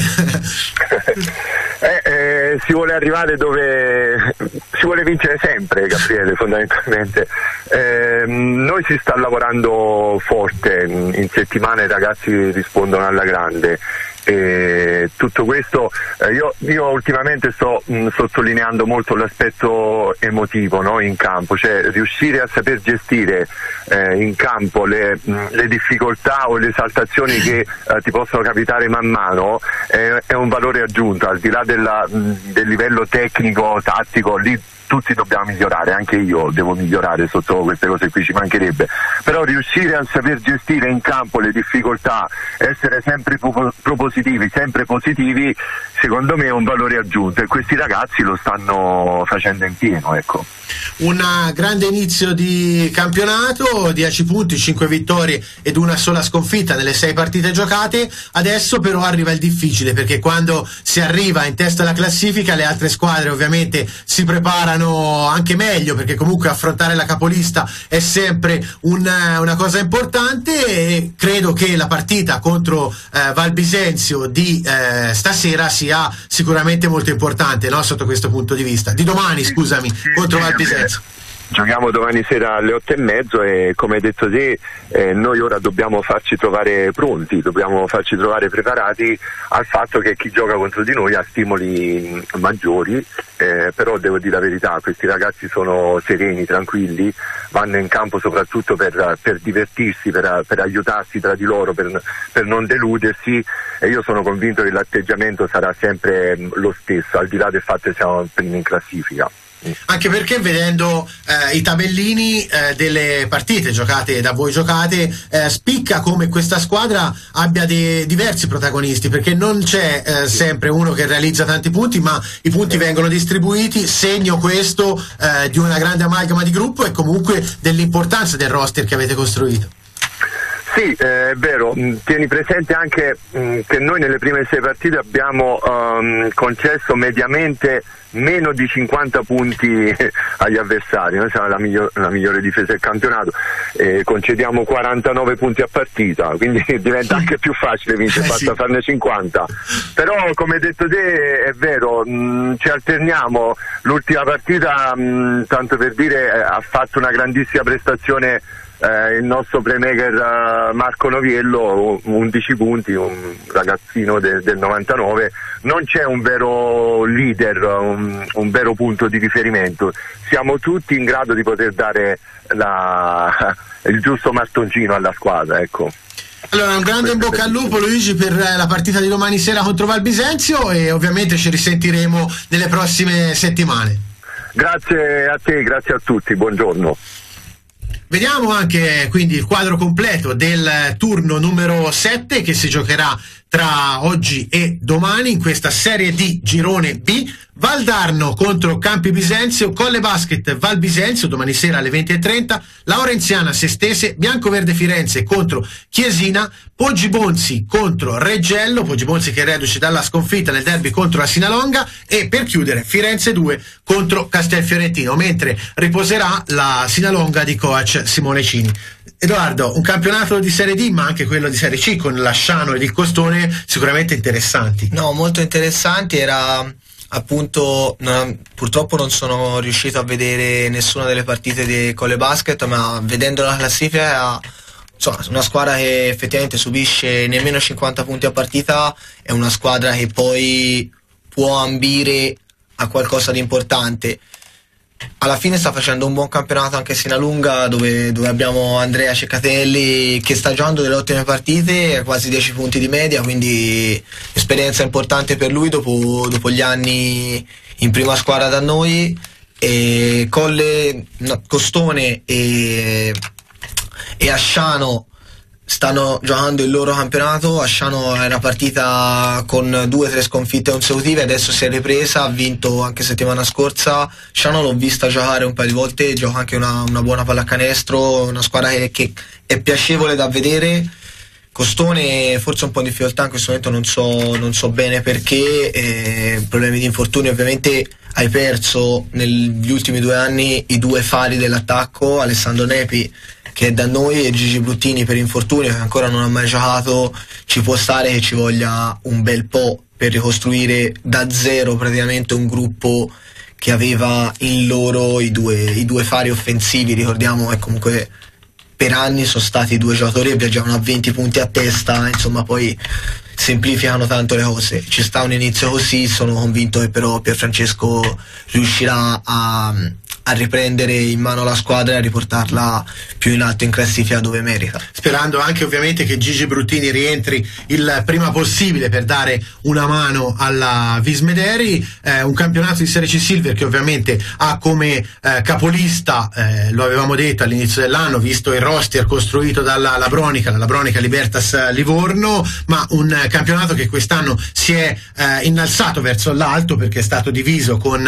S3: Si vuole arrivare dove si vuole vincere sempre, Gabriele, fondamentalmente. Noi si sta lavorando forte, in settimana i ragazzi rispondono alla grande. E tutto questo io ultimamente sto sottolineando molto l'aspetto emotivo, no? In campo, cioè riuscire a saper gestire in campo le difficoltà o le esaltazioni che ti possono capitare man mano è un valore aggiunto, al di là del livello tecnico, tattico. Lì tutti dobbiamo migliorare, anche io devo migliorare sotto queste cose qui, ci mancherebbe, però riuscire a saper gestire in campo le difficoltà, essere sempre propositivi, sempre positivi, secondo me è un valore aggiunto e questi ragazzi lo stanno facendo in pieno, ecco.
S1: Un grande inizio di campionato, 10 punti, 5 vittorie ed una sola sconfitta nelle 6 partite giocate. Adesso però arriva il difficile, perché quando si arriva in testa alla classifica le altre squadre ovviamente si preparano anche meglio, perché comunque affrontare la capolista è sempre una cosa importante, e credo che la partita contro Valbisenzio di stasera sia sicuramente molto importante, no? Sotto questo punto di vista, di domani, scusami, contro Valbisenzio.
S3: Giochiamo domani sera alle 8:30 e come hai detto te noi ora dobbiamo farci trovare pronti, dobbiamo farci trovare preparati al fatto che chi gioca contro di noi ha stimoli maggiori, però devo dire la verità, questi ragazzi sono sereni, tranquilli, vanno in campo soprattutto per divertirsi, per aiutarsi tra di loro, per non deludersi, e io sono convinto che l'atteggiamento sarà sempre lo stesso, al di là del fatto che siamo primi in classifica.
S1: Anche perché vedendo i tabellini delle partite giocate da voi giocate, spicca come questa squadra abbia diversi protagonisti, perché non c'è sempre uno che realizza tanti punti, ma i punti vengono distribuiti, segno questo di una grande amalgama di gruppo e comunque dell'importanza del roster che avete costruito.
S3: Sì, è vero, tieni presente anche che noi nelle prime 6 partite abbiamo concesso mediamente meno di 50 punti agli avversari, noi siamo la migliore difesa del campionato, concediamo 49 punti a partita, quindi diventa anche più facile vincere, basta farne 50, però come hai detto te è vero, ci alterniamo, l'ultima partita tanto per dire ha fatto una grandissima prestazione il nostro playmaker Marco Noviello, 11 punti, un ragazzino del 99, non c'è un vero leader, un vero punto di riferimento, siamo tutti in grado di poter dare il giusto martoncino alla squadra, ecco.
S1: Allora, un grande in bocca al lupo Luigi per la partita di domani sera contro Val Bisenzio e ovviamente ci risentiremo nelle prossime settimane.
S3: Grazie a te, grazie a tutti, buongiorno.
S1: Vediamo anche quindi il quadro completo del turno numero 7 che si giocherà tra oggi e domani in questa Serie D Girone B. Valdarno contro Campi Bisenzio, Colle Basket Val Bisenzio domani sera alle 20:30, Laurenziana Sestese, Biancoverde Firenze contro Chiesina, Poggi Bonzi contro Reggello, Poggi Bonzi che è reduce dalla sconfitta nel derby contro la Sinalonga, e per chiudere Firenze 2 contro Castelfiorentino, mentre riposerà la Sinalonga di coach Simone Cini. Edoardo, un campionato di Serie D ma anche quello di Serie C con l'Asciano ed il Costone sicuramente interessanti.
S2: No, molto interessanti, era appunto purtroppo non sono riuscito a vedere nessuna delle partite di Colle Basket, ma vedendo la classifica una squadra che effettivamente subisce nemmeno 50 punti a partita, è una squadra che poi può ambire a qualcosa di importante. Alla fine sta facendo un buon campionato anche Sinalunga, dove abbiamo Andrea Ceccatelli che sta giocando delle ottime partite, quasi 10 punti di media, quindi esperienza importante per lui dopo gli anni in prima squadra da noi. E Costone e Asciano stanno giocando il loro campionato. Asciano è una partita con 2 o 3 sconfitte consecutive, adesso si è ripresa, ha vinto anche settimana scorsa. Asciano l'ho vista giocare un paio di volte, gioca anche una buona pallacanestro, una squadra che è piacevole da vedere. Costone forse un po' in difficoltà in questo momento, non so bene perché, problemi di infortuni. Ovviamente hai perso negli ultimi 2 anni i 2 fari dell'attacco, Alessandro Nepi che è da noi e Gigi Bruttini per infortunio, che ancora non ha mai giocato. Ci può stare che ci voglia un bel po' per ricostruire da zero praticamente un gruppo che aveva in loro i due fari offensivi. Ricordiamo che comunque per anni sono stati 2 giocatori che viaggiavano a 20 punti a testa, insomma poi semplificano tanto le cose. Ci sta un inizio così, sono convinto che però Pierfrancesco riuscirà a riprendere in mano la squadra e a riportarla più in alto in classifica dove merita,
S1: sperando anche ovviamente che Gigi Bruttini rientri il prima possibile per dare una mano alla Vismederi. Un campionato di Serie C Silver che ovviamente ha come capolista, lo avevamo detto all'inizio dell'anno, visto il roster costruito dalla Labronica Libertas Livorno, ma un campionato che quest'anno si è innalzato verso l'alto perché è stato diviso con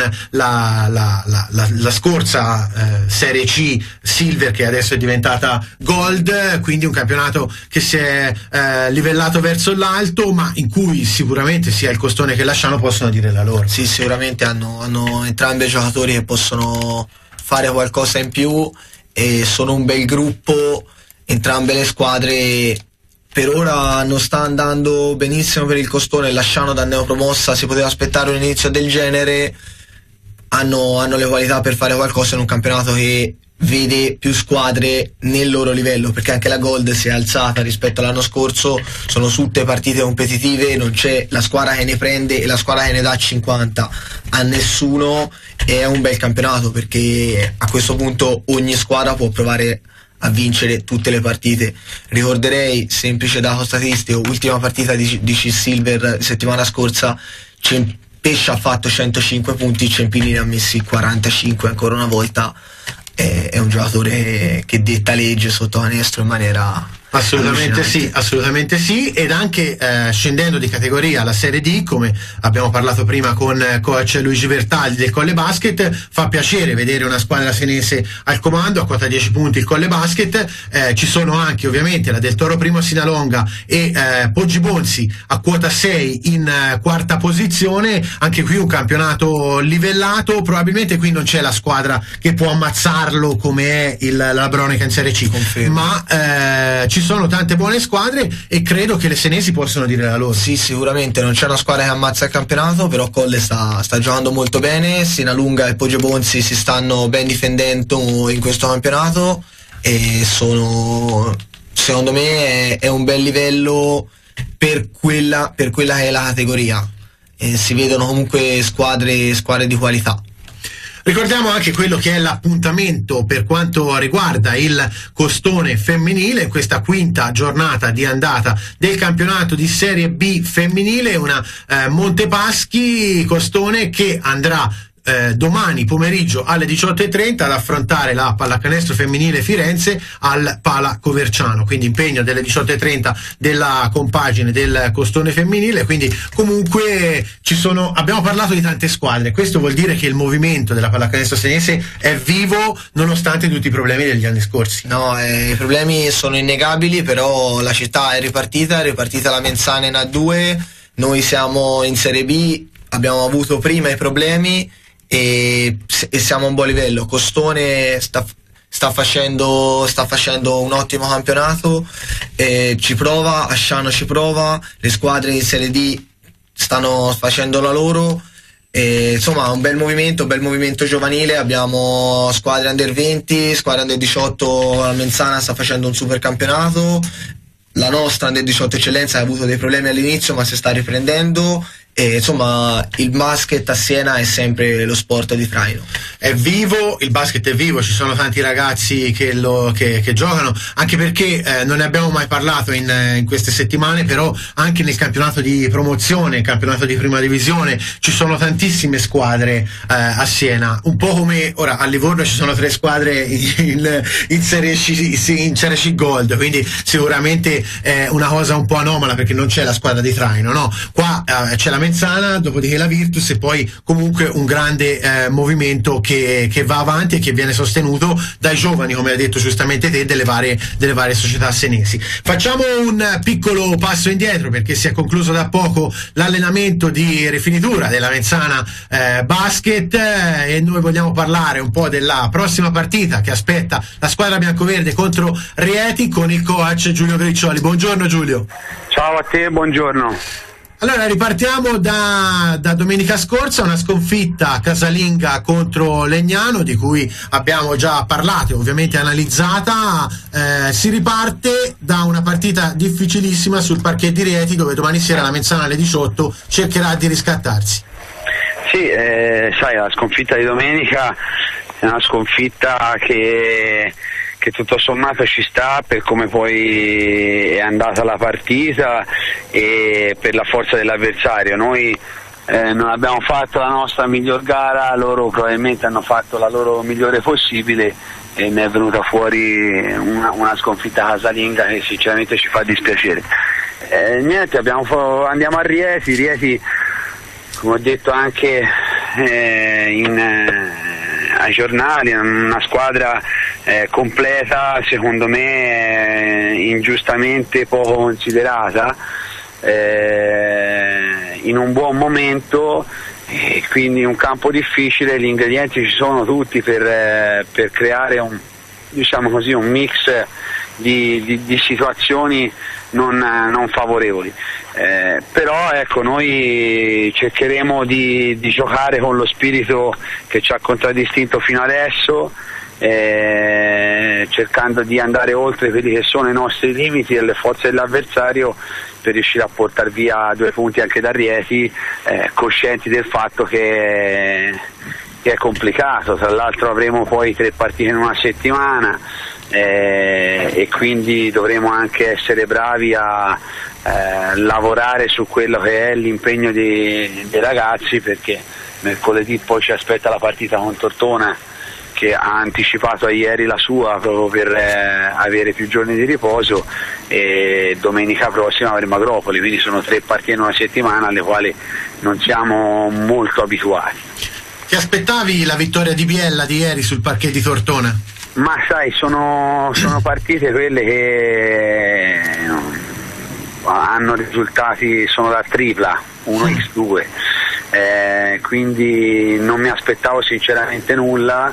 S1: la scorsa Serie C Silver che adesso è diventata Gold, quindi un campionato che si è livellato verso l'alto, ma in cui sicuramente sia il Costone che l'Asciano possono dire la loro.
S2: Sì, sicuramente hanno entrambi giocatori che possono fare qualcosa in più e sono un bel gruppo, entrambe le squadre. Per ora non sta andando benissimo per il Costone, l'Asciano da neopromossa si poteva aspettare un inizio del genere. Hanno le qualità per fare qualcosa in un campionato che vede più squadre nel loro livello, perché anche la Gold si è alzata rispetto all'anno scorso, sono tutte partite competitive, non c'è la squadra che ne prende e la squadra che ne dà 50 a nessuno. È un bel campionato perché a questo punto ogni squadra può provare a vincere tutte le partite. Ricorderei, semplice dato statistico, ultima partita di C-Silver settimana scorsa, Pesce ha fatto 105 punti, Ciempini ne ha messi 45 ancora una volta. È un giocatore che detta legge sotto canestro in maniera
S1: Assolutamente sì, ed anche scendendo di categoria alla Serie D, come abbiamo parlato prima con coach Luigi Vertagli del Colle Basket, fa piacere vedere una squadra senese al comando, a quota 10 punti il Colle Basket. Ci sono anche ovviamente la Del Toro Primo Sinalonga e Poggi Bonzi a quota 6 in quarta posizione. Anche qui un campionato livellato, probabilmente qui non c'è la squadra che può ammazzarlo come è la Bronica in Serie C. Confermo. Ma ci sono tante buone squadre e credo che le senesi possono dire la loro.
S2: Sì, sicuramente non c'è una squadra che ammazza il campionato, però Colle sta giocando molto bene. Sinalunga e Poggi Bonzi si stanno ben difendendo in questo campionato e secondo me è un bel livello per quella che è la categoria. Si vedono comunque squadre di qualità.
S1: Ricordiamo anche quello che è l'appuntamento per quanto riguarda il costone femminile in questa quinta giornata di andata del campionato di Serie B femminile, una Montepaschi costone che andrà domani pomeriggio alle 18:30 ad affrontare la pallacanestro femminile Firenze al Pala Coverciano, quindi impegno delle 18:30 della compagine del costone femminile. Quindi comunque abbiamo parlato di tante squadre, questo vuol dire che il movimento della pallacanestro senese è vivo nonostante tutti i problemi degli anni scorsi.
S2: No, i problemi sono innegabili, però la città è ripartita la Menzana in A2, noi siamo in Serie B, abbiamo avuto prima i problemi e siamo a un buon livello. Costone sta facendo un ottimo campionato, ci prova, Asciano ci prova, le squadre in Serie D stanno facendo la loro, insomma un bel movimento giovanile. Abbiamo squadre under 20, squadre under 18, la Menzana sta facendo un super campionato, la nostra under 18 Eccellenza ha avuto dei problemi all'inizio ma si sta riprendendo. E insomma il basket a Siena è sempre lo sport di traino.
S1: È vivo, il basket è vivo, ci sono tanti ragazzi che giocano, anche perché non ne abbiamo mai parlato in queste settimane, però anche nel campionato di promozione, campionato di prima divisione, ci sono tantissime squadre a Siena, un po' come ora a Livorno ci sono 3 squadre in Serie C Gold, quindi sicuramente è una cosa un po' anomala perché non c'è la squadra di traino, no? Qua c'è la Menzana, dopodiché la Virtus e poi comunque un grande movimento che va avanti e che viene sostenuto dai giovani, come hai detto giustamente te, delle varie società senesi. Facciamo un piccolo passo indietro perché si è concluso da poco l'allenamento di rifinitura della Menzana Basket e noi vogliamo parlare un po' della prossima partita che aspetta la squadra biancoverde contro Rieti con il coach Giulio Griccioli. Buongiorno Giulio.
S4: Ciao a te, buongiorno.
S1: Allora ripartiamo da domenica scorsa, una sconfitta casalinga contro Legnano di cui abbiamo già parlato, ovviamente analizzata. Si riparte da una partita difficilissima sul parquet di Rieti dove domani sera la Menzana alle 18 cercherà di riscattarsi.
S4: Sì, sai, la sconfitta di domenica è una sconfitta che tutto sommato ci sta per come poi è andata la partita e per la forza dell'avversario. Noi non abbiamo fatto la nostra miglior gara, loro probabilmente hanno fatto la loro migliore possibile e ne è venuta fuori una sconfitta casalinga che sinceramente ci fa dispiacere. Niente, andiamo a Rieti, come ho detto anche ai giornali, una squadra completa, secondo me ingiustamente poco considerata, in un buon momento, e quindi un campo difficile. Gli ingredienti ci sono tutti per creare un mix di situazioni non favorevoli, però ecco, noi cercheremo di giocare con lo spirito che ci ha contraddistinto fino adesso, cercando di andare oltre quelli che sono i nostri limiti e le forze dell'avversario per riuscire a portare via 2 punti anche da Rieti, coscienti del fatto che è complicato. Tra l'altro avremo poi 3 partite in una settimana, e quindi dovremo anche essere bravi a lavorare su quello che è l'impegno dei ragazzi, perché mercoledì poi ci aspetta la partita con Tortona che ha anticipato a ieri la sua proprio per avere più giorni di riposo, e domenica prossima avremo Agropoli, quindi sono 3 partite in una settimana alle quali non siamo molto abituati.
S1: Ti aspettavi la vittoria di Biella di ieri sul parquet di Tortona?
S4: Ma sai, sono partite quelle che hanno risultati, sono da tripla, 1x2, quindi non mi aspettavo sinceramente nulla.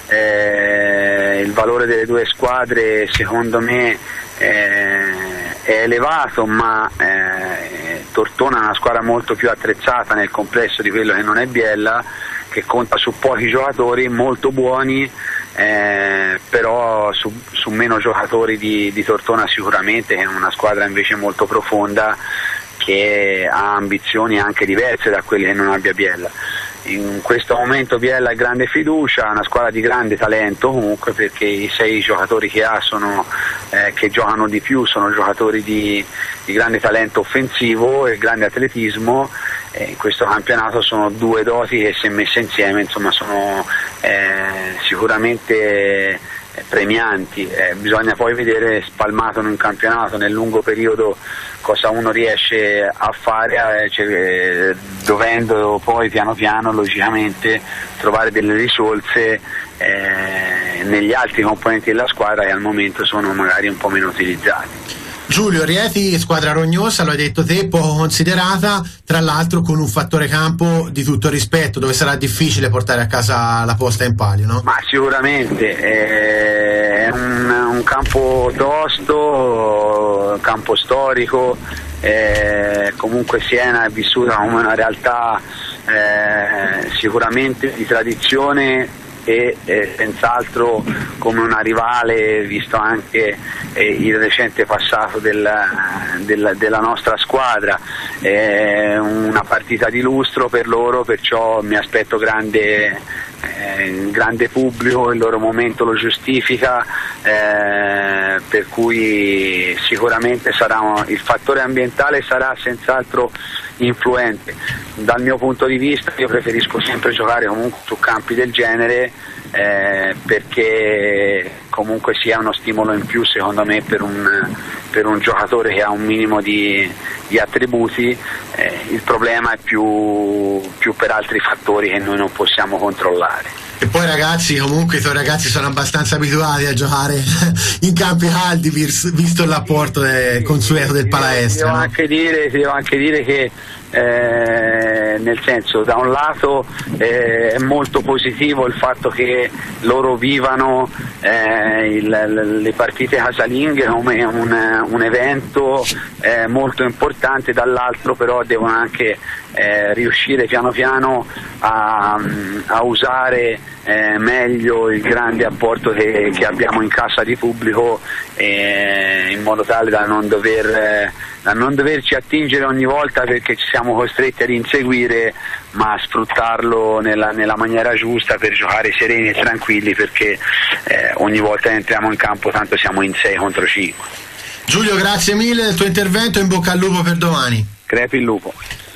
S4: Il valore delle 2 squadre secondo me è elevato, ma Tortona è una squadra molto più attrezzata nel complesso di quello che non è Biella, che conta su pochi giocatori molto buoni, però su meno giocatori di Tortona sicuramente, che è una squadra invece molto profonda, che ha ambizioni anche diverse da quelle che non abbia Biella. In questo momento Biella ha grande fiducia, una squadra di grande talento comunque, perché i 6 giocatori che ha che giocano di più sono giocatori di grande talento offensivo e grande atletismo. In questo campionato sono 2 doti che, se messe insieme, insomma, sono sicuramente premianti. Bisogna poi vedere spalmato in un campionato nel lungo periodo cosa uno riesce a fare, dovendo poi piano piano logicamente trovare delle risorse negli altri componenti della squadra che al momento sono magari un po' meno utilizzati.
S1: Giulio, Rieti, squadra rognosa, lo hai detto te, poco considerata, tra l'altro con un fattore campo di tutto rispetto, dove sarà difficile portare a casa la posta in palio, no?
S4: Ma sicuramente è un campo tosto, campo storico, comunque Siena è vissuta come una realtà sicuramente di tradizione e senz'altro come una rivale, visto anche il recente passato della nostra squadra. È una partita di lustro per loro, perciò mi aspetto grande pubblico, il loro momento lo giustifica, per cui sicuramente il fattore ambientale sarà senz'altro influente. Dal mio punto di vista io preferisco sempre giocare comunque su campi del genere, perché comunque sia uno stimolo in più secondo me per un giocatore che ha un minimo di attributi. Il problema è più per altri fattori che noi non possiamo controllare.
S1: E poi ragazzi, comunque i tuoi ragazzi sono abbastanza abituati a giocare in campi caldi, visto l'apporto consueto del Palaestra.
S4: Devo anche dire che nel senso, da un lato è molto positivo il fatto che loro vivano le partite casalinghe come un evento molto importante, dall'altro però devono anche riuscire piano piano a usare meglio il grande apporto che abbiamo in cassa di pubblico, in modo tale da non doverci attingere ogni volta perché ci siamo costretti ad inseguire, ma sfruttarlo nella maniera giusta per giocare sereni e tranquilli, perché ogni volta che entriamo in campo tanto siamo in 6 contro 5.
S1: Giulio, grazie mille del tuo intervento, in bocca al lupo per domani.
S4: Crepi il lupo.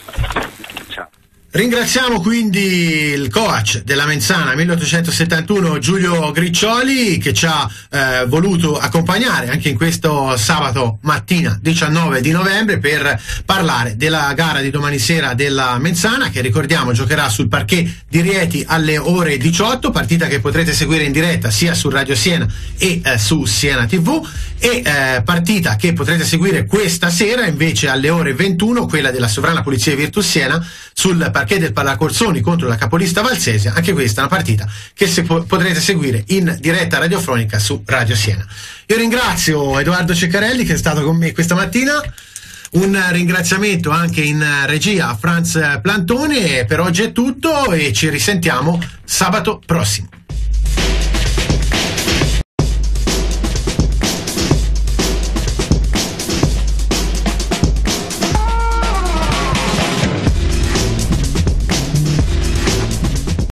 S1: Ringraziamo quindi il coach della Menzana 1871, Giulio Griccioli, che ci ha voluto accompagnare anche in questo sabato mattina 19 di novembre per parlare della gara di domani sera della Menzana, che ricordiamo giocherà sul parquet di Rieti alle ore 18, partita che potrete seguire in diretta sia su Radio Siena e su Siena TV, e partita che potrete seguire questa sera invece alle ore 21, quella della Sovrana Polizia di Virtus Siena sul parquet del Palacorsoni contro la capolista Valsesia. Anche questa è una partita che potrete seguire in diretta radiofonica su Radio Siena. Io ringrazio Edoardo Ceccarelli che è stato con me questa mattina, un ringraziamento anche in regia a Franz Plantone. Per oggi è tutto e ci risentiamo sabato prossimo.